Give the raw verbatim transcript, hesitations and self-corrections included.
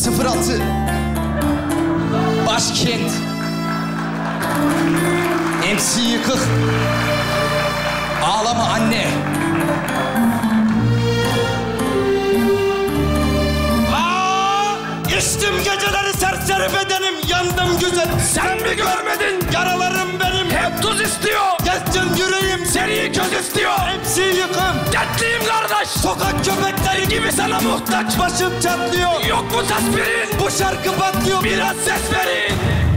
sıfır altı Başkent M C yıkık Ağlama anne. Aa, içtim geceleri serseri bedenim, yandım güzel. Sen mi görmedin? Yaralarım benim Hep tuz istiyor. Gezgin yüreğim Seri köz istiyor. M C yıkım. Dertliyim kardeş. Sokak köpekleri Gibi sana muhtaç. başım çatlıyor. Yok mu tasvirin? Bu şarkı patlıyor. Biraz ses verin.